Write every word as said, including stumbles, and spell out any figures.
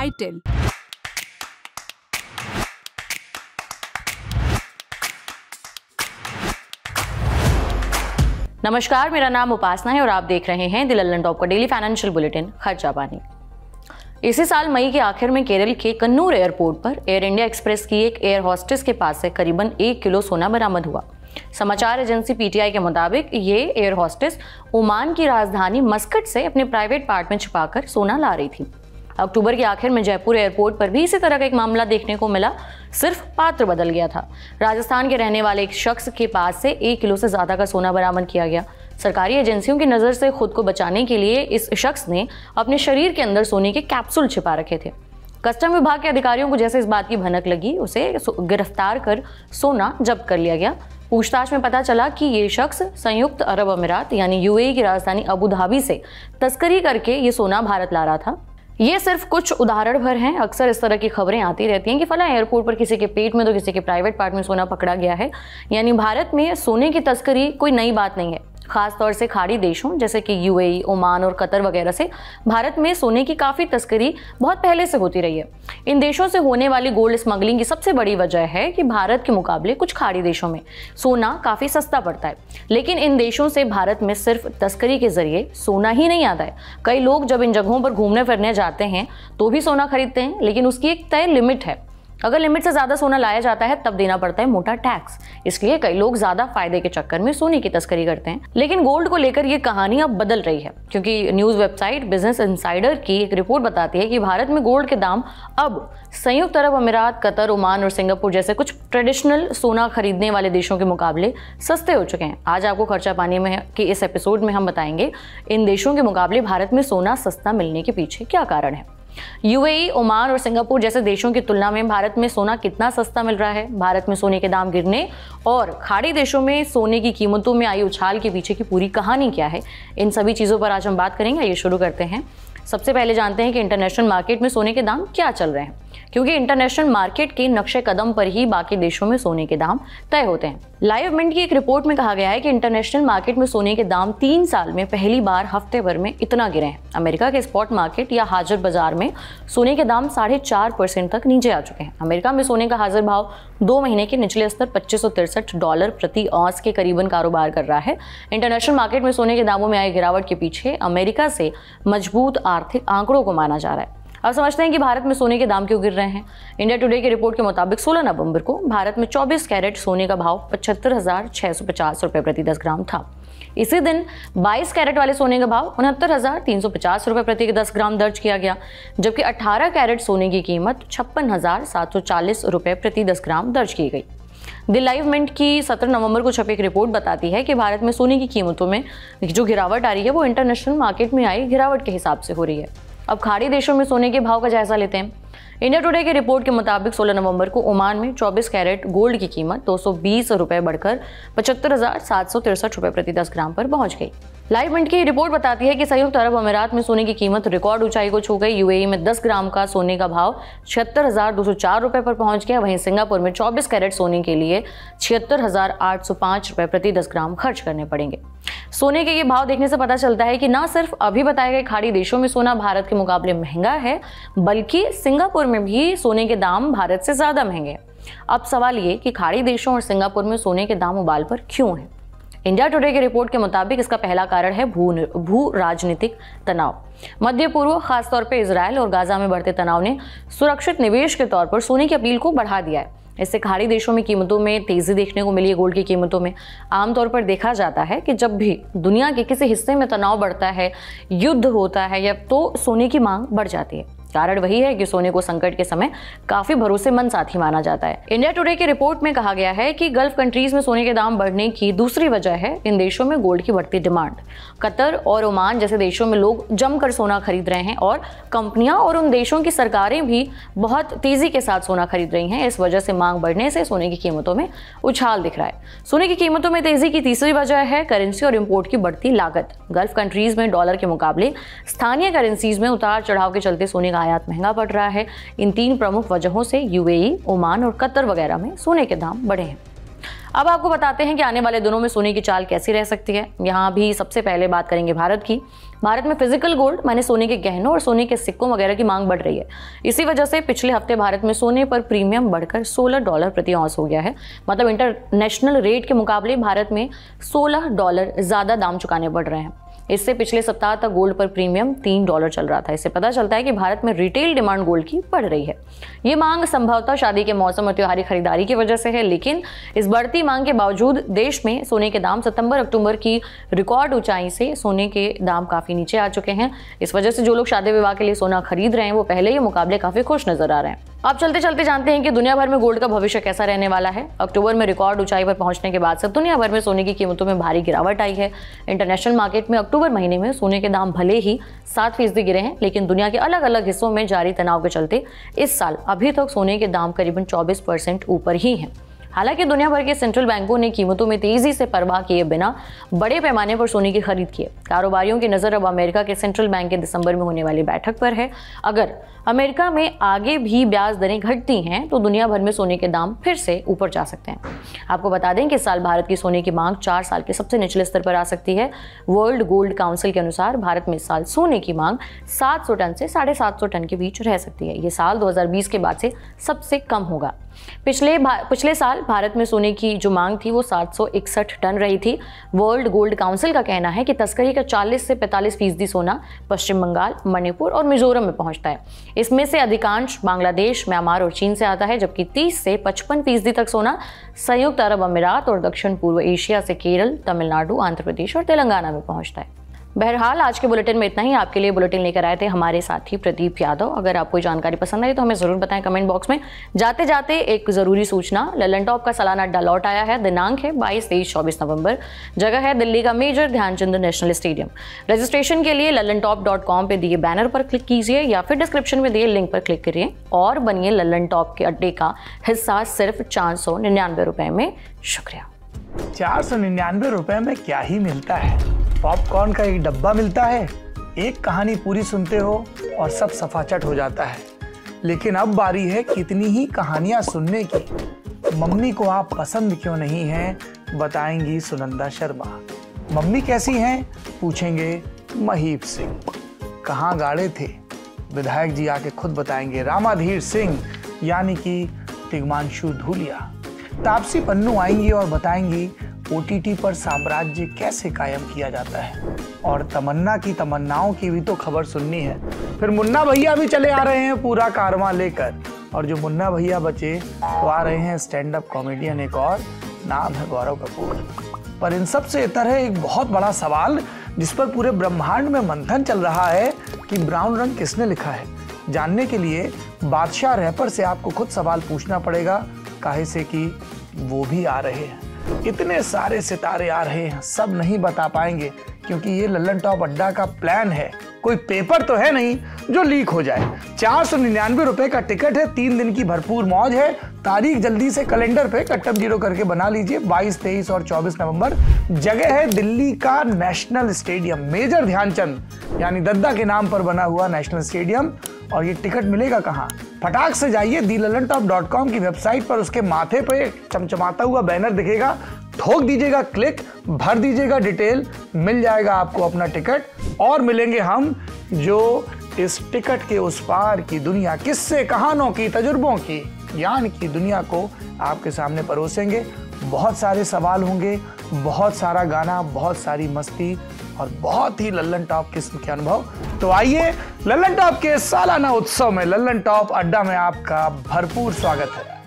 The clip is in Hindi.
टाइटल। नमस्कार, मेरा नाम उपासना है और आप देख रहे हैं द लल्लन टॉप का daily financial bulletin Kharcha Pani. इसी साल मई के आखिर में केरल के कन्नूर एयरपोर्ट पर एयर इंडिया एक्सप्रेस की एक एयर होस्टेस के पास से करीबन एक किलो सोना बरामद हुआ। समाचार एजेंसी पीटीआई के मुताबिक ये एयर होस्टेस ओमान की राजधानी मस्कट से अपने प्राइवेट पार्ट में छिपाकर सोना ला रही थी। अक्टूबर के आखिर में जयपुर एयरपोर्ट पर भी इसी तरह का एक मामला देखने को मिला, सिर्फ पात्र बदल गया था। राजस्थान के रहने वाले एक शख्स के पास से एक किलो से ज्यादा का सोना बरामद किया गया। सरकारी एजेंसियों की नजर से खुद को बचाने के लिए इस शख्स ने अपने शरीर के अंदर सोने के कैप्सूल छिपा रखे थे। कस्टम विभाग के अधिकारियों को जैसे इस बात की भनक लगी, उसे गिरफ्तार कर सोना जब्त कर लिया गया। पूछताछ में पता चला कि ये शख्स संयुक्त अरब अमीरात यानी यूएई की राजधानी अबू धाबी से तस्करी करके ये सोना भारत ला रहा था। ये सिर्फ कुछ उदाहरण भर हैं। अक्सर इस तरह की खबरें आती रहती हैं कि फला एयरपोर्ट पर किसी के पेट में तो किसी के प्राइवेट पार्ट में सोना पकड़ा गया है। यानी भारत में सोने की तस्करी कोई नई बात नहीं है। खास तौर से खाड़ी देशों जैसे कि यूएई, ओमान और कतर वगैरह से भारत में सोने की काफ़ी तस्करी बहुत पहले से होती रही है। इन देशों से होने वाली गोल्ड स्मगलिंग की सबसे बड़ी वजह है कि भारत के मुकाबले कुछ खाड़ी देशों में सोना काफ़ी सस्ता पड़ता है। लेकिन इन देशों से भारत में सिर्फ तस्करी के जरिए सोना ही नहीं आता है। कई लोग जब इन जगहों पर घूमने फिरने जाते हैं तो भी सोना खरीदते हैं, लेकिन उसकी एक तय लिमिट है। अगर लिमिट से ज्यादा सोना लाया जाता है तब देना पड़ता है मोटा टैक्स। इसलिए कई लोग ज्यादा फायदे के चक्कर में सोने की तस्करी करते हैं। लेकिन गोल्ड को लेकर ये कहानी अब बदल रही है, क्योंकि न्यूज वेबसाइट बिजनेस इनसाइडर की एक रिपोर्ट बताती है कि भारत में गोल्ड के दाम अब संयुक्त अरब अमीरात, कतर, ओमान और सिंगापुर जैसे कुछ ट्रेडिशनल सोना खरीदने वाले देशों के मुकाबले सस्ते हो चुके हैं। आज आपको खर्चा पानी में के इस एपिसोड में हम बताएंगे इन देशों के मुकाबले भारत में सोना सस्ता मिलने के पीछे क्या कारण है। यूएई, ओमान और सिंगापुर जैसे देशों की तुलना में भारत में सोना कितना सस्ता मिल रहा है, भारत में सोने के दाम गिरने और खाड़ी देशों में सोने की कीमतों में आई उछाल के पीछे की पूरी कहानी क्या है, इन सभी चीज़ों पर आज हम बात करेंगे। आइए शुरू करते हैं। सबसे पहले जानते हैं कि इंटरनेशनल मार्केट में सोने के दाम क्या चल रहे हैं, क्योंकि इंटरनेशनल मार्केट के नक्शे कदम पर ही बाकी देशों में सोने के दाम तय होते हैं। लाइव मिंट की एक रिपोर्ट में कहा गया है कि इंटरनेशनल मार्केट में सोने के दाम तीन साल में पहली बार हफ्ते भर में इतना गिरे हैं। अमेरिका के स्पॉट मार्केट या हाजिर बाजार में सोने के दाम साढ़े चार परसेंट तक नीचे आ चुके हैं। अमेरिका में सोने का हाजिर भाव दो महीने के निचले स्तर पच्चीस सौ तिरसठ डॉलर प्रति औंस के करीबन कारोबार कर रहा है। इंटरनेशनल मार्केट में सोने के दामों में आई गिरावट के पीछे अमेरिका से मजबूत आर्थिक आंकड़ों को माना जा रहा है। अब समझते हैं कि भारत में सोने के दाम क्यों गिर रहे हैं। इंडिया टुडे की रिपोर्ट के मुताबिक सोलह नवंबर को भारत में चौबीस कैरेट सोने का भाव पचहत्तर हजार छह सौ पचास रुपए प्रति दस ग्राम था। इसी दिन बाईस कैरेट वाले सोने का भाव उनहत्तर हजार तीन सौ पचास रुपए प्रति दस ग्राम दर्ज किया गया, जबकि अठारह कैरेट सोने की कीमत छप्पन हजार सात सौ चालीस रुपए प्रति दस ग्राम दर्ज की गई। द लाइव मिंट की सत्रह नवंबर को छपी एक रिपोर्ट बताती है कि भारत में सोने की कीमतों में जो गिरावट आ रही है वो इंटरनेशनल मार्केट में आई गिरावट के हिसाब से हो रही है। अब खाड़ी देशों में सोने के भाव का जायजा लेते हैं। इंडिया टुडे की रिपोर्ट के मुताबिक सोलह नवंबर को ओमान में चौबीस कैरेट गोल्ड की कीमत दो सौ बीस रुपए बढ़कर पचहत्तर हजार सात सौ तिरसठ रुपए प्रति दस ग्राम पर पहुंच गई। लाइव मिंट की रिपोर्ट बताती है कि संयुक्त अरब अमीरात में सोने की कीमत रिकॉर्ड ऊंचाई को छू गई। यूएई में दस ग्राम का सोने का भाव छिहत्तर हजार दो सौ चार रुपए पर पहुंच गया। वहीं सिंगापुर में चौबीस कैरेट सोने के लिए छिहत्तर हजार आठ सौ पांच रुपए प्रति दस ग्राम खर्च करने पड़ेंगे। सोने के ये भाव देखने से पता चलता है कि न सिर्फ अभी बताए गए खाड़ी देशों में सोना भारत के मुकाबले महंगा है, बल्कि सिंगापुर में भी सोने के दाम भारत से ज्यादा महंगे हैं। अब सवाल ये कि खाड़ी देशों और सिंगापुर में सोने के दाम उबाल पर क्यों हैं? इंडिया टुडे की रिपोर्ट के मुताबिक इसका पहला कारण है भू भू राजनीतिक तनाव। मध्य पूर्व, खासतौर पर इजरायल और गाजा में बढ़ते तनाव ने सुरक्षित निवेश के तौर पर सोने की अपील को बढ़ा दिया है। इससे खाड़ी देशों में कीमतों में तेजी देखने को मिली है। गोल्ड की कीमतों में आमतौर पर देखा जाता है कि जब भी दुनिया के किसी हिस्से में तनाव बढ़ता है, युद्ध होता है या तो सोने की मांग बढ़ जाती है। कारण वही है कि सोने को संकट के समय काफी भरोसेमंद साथी माना जाता है। इंडिया टुडे की रिपोर्ट में कहा गया है कि गल्फ कंट्रीज में सोने के दाम बढ़ने की दूसरी वजह है इन देशों में गोल्ड की बढ़ती डिमांड। कतर और ओमान जैसे देशों में लोग जमकर सोना खरीद रहे हैं और कंपनियां और उन देशों की सरकारें भी बहुत तेजी के साथ सोना खरीद रही हैं। इस वजह से मांग बढ़ने से सोने की कीमतों में उछाल दिख रहा है। सोने की कीमतों में तेजी की तीसरी वजह है करेंसी और इंपोर्ट की बढ़ती लागत। गल्फ कंट्रीज में डॉलर के मुकाबले स्थानीय करेंसीज में उतार चढ़ाव के चलते सोने का आयात महंगा पड़ रहा है। इन तीन प्रमुख वजहों से यूएई, ओमान और कतर वगैरह में सोने के दाम बढ़े हैं। अब आपको बताते हैं कि आने वाले दिनों में सोने की चाल कैसी रह सकती है। यहाँ भी सबसे पहले बात करेंगे भारत की। भारत में फिजिकल गोल्ड माने सोने के गहनों और सोने के सिक्कों वगैरह की मांग बढ़ रही है। इसी वजह से पिछले हफ्ते भारत में सोने पर प्रीमियम बढ़कर सोलह डॉलर प्रति औंस हो गया है। मतलब इंटरनेशनल रेट के मुकाबले भारत में सोलह डॉलर ज्यादा दाम चुकाने पड़ रहे हैं। इससे पिछले सप्ताह तक गोल्ड पर प्रीमियम तीन डॉलर चल रहा था। इससे पता चलता है कि भारत में रिटेल डिमांड गोल्ड की बढ़ रही है। ये मांग संभवतः शादी के मौसम और त्योहारी खरीदारी की वजह से है, लेकिन इस बढ़ती मांग के बावजूद देश में सोने के दाम सितंबर अक्टूबर की रिकॉर्ड ऊंचाई से सोने के दाम काफी नीचे आ चुके हैं। इस वजह से जो लोग शादी विवाह के लिए सोना खरीद रहे हैं वो पहले के मुकाबले काफी खुश नजर आ रहे हैं। अब चलते चलते जानते हैं कि दुनिया भर में गोल्ड का भविष्य कैसा रहने वाला है। अक्टूबर में रिकॉर्ड ऊंचाई पर पहुंचने के बाद से दुनिया भर में सोने की कीमतों में भारी गिरावट आई है। इंटरनेशनल मार्केट में अक्टूबर महीने में सोने के दाम भले ही सात फीसदी गिरे हैं, लेकिन दुनिया के अलग अलग हिस्सों में जारी तनाव के चलते इस साल अभी तक सोने के दाम करीबन चौबीस परसेंट ऊपर ही हैं। हालांकि दुनिया भर के सेंट्रल बैंकों ने कीमतों में तेजी से परवाह किए बिना बड़े पैमाने पर सोने की खरीद की है। कारोबारियों की नजर अब अमेरिका के सेंट्रल बैंक के दिसंबर में होने वाली बैठक पर है। अगर अमेरिका में आगे भी ब्याज दरें घटती हैं तो दुनिया भर में सोने के दाम फिर से ऊपर जा सकते हैं। आपको बता दें कि इस साल भारत की सोने की मांग चार साल के सबसे निचले स्तर पर आ सकती है। वर्ल्ड गोल्ड काउंसिल के अनुसार भारत में इस साल सोने की मांग सात सौ टन से साढ़े सात सौ टन के बीच रह सकती है। ये साल दो हज़ार बीस के बाद से सबसे कम होगा। पिछले पिछले साल भारत में सोने की जो मांग थी वो सात सौ इकसठ टन रही थी। वर्ल्ड गोल्ड काउंसिल का कहना है कि तस्करी का चालीस से पैंतालीस फीसदी सोना पश्चिम बंगाल, मणिपुर और मिजोरम में पहुंचता है। इसमें से अधिकांश बांग्लादेश, म्यांमार और चीन से आता है, जबकि तीस से पचपन फीसदी तक सोना संयुक्त अरब अमीरात और दक्षिण पूर्व एशिया से केरल, तमिलनाडु, आंध्र प्रदेश और तेलंगाना में पहुंचता है। बहरहाल आज के बुलेटिन में इतना ही। आपके लिए बुलेटिन लेकर आए थे हमारे साथी प्रदीप यादव। अगर आपको जानकारी पसंद आई तो हमें जरूर बताएं कमेंट बॉक्स में। जाते जाते एक जरूरी सूचना, लल्लन टॉप का सालाना अड्डा लौट आया है। दिनांक है बाईस, तेईस, चौबीस नवंबर। जगह है दिल्ली का major Dhyan Chand national stadium. Registration के लिए लल्लन टॉप डॉट कॉम पे दिए बैनर पर क्लिक कीजिए या फिर डिस्क्रिप्शन में दिए लिंक पर क्लिक करिए और बनिए लल्लन टॉप के अड्डे का हिस्सा सिर्फ चार सौ निन्यानवे रुपए में। शुक्रिया। चार सौ निन्यानवे रुपए में क्या ही मिलता है? पॉपकॉर्न का एक डब्बा मिलता है, एक कहानी पूरी सुनते हो और सब सफाचट हो जाता है। लेकिन अब बारी है कितनी ही कहानियां सुनने की। मम्मी को आप पसंद क्यों नहीं हैं, बताएंगी सुनंदा शर्मा। मम्मी कैसी हैं, पूछेंगे महीप सिंह। कहाँ गाड़े थे, विधायक जी आके खुद बताएंगे रामाधीर सिंह यानी कि तिग्मांशु धूलिया। तापसी पन्नू आएंगी और बताएंगी ओटीटी पर साम्राज्य कैसे कायम किया जाता है। और तमन्ना की तमन्नाओं की भी तो खबर सुननी है। फिर मुन्ना भैया भी चले आ रहे हैं पूरा कारवां लेकर, और जो मुन्ना भैया बचे वो आ रहे हैं स्टैंड अप कॉमेडियन, एक और नाम है गौरव कपूर। पर इन सब से इतर है एक बहुत बड़ा सवाल जिस पर पूरे ब्रह्मांड में मंथन चल रहा है कि ब्राउन रंग किसने लिखा है। जानने के लिए बादशाह रैपर से आपको खुद सवाल पूछना पड़ेगा, काहे से कि वो भी आ रहे हैं। इतने सारे सितारे आ रहे हैं, सब नहीं बता पाएंगे क्योंकि ये लल्लन टॉप अड्डा का प्लान है। कोई पेपर तो है नहीं जो लीक हो जाए। चार सौ निन्यानवे रुपए का टिकट है, तीन दिन की भरपूर मौज है। तारीख जल्दी से कैलेंडर पे कट्टम जीरो करके बना लीजिए, बाईस, तेईस और चौबीस नवंबर। जगह है दिल्ली का नेशनल स्टेडियम, मेजर ध्यानचंद यानी दद्दा के नाम पर बना हुआ नेशनल स्टेडियम। और ये टिकट मिलेगा कहाँ? फटाक से जाइए the Lallantop dot com की वेबसाइट पर, उसके माथे पे चमचमाता हुआ बैनर दिखेगा, ठोक दीजिएगा क्लिक, भर दीजिएगा डिटेल, मिल जाएगा आपको अपना टिकट। और मिलेंगे हम जो इस टिकट के उस पार की दुनिया, किस्से कहानों की, तजुर्बों की, ज्ञान की दुनिया को आपके सामने परोसेंगे। बहुत सारे सवाल होंगे, बहुत सारा गाना, बहुत सारी मस्ती और बहुत ही लल्लन टॉप किस्म के अनुभव। तो आइए लल्लन टॉप के सालाना उत्सव में लल्लन टॉप अड्डा में आपका भरपूर स्वागत है।